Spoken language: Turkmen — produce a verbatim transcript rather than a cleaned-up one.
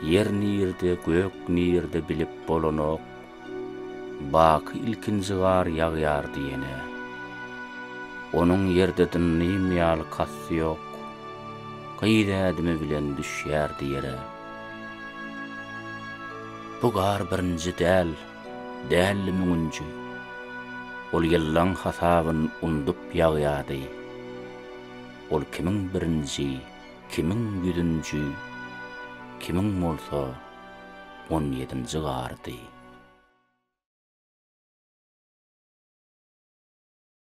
yer nirde, gök nirde bilip bolanok, baky ilkinji gar ýagyar diýene. Onuň yerde dinleýmýäl kasy ýok, gyýdädimi bilen düşýär diýere. Bu gar birinji däl, dälimi günji. Ol ýyllaň hasabyn undup ýagýady. Ol kimiň birinji, kimiň yüzüncü, kimiň bolsa on ýedinji gardy.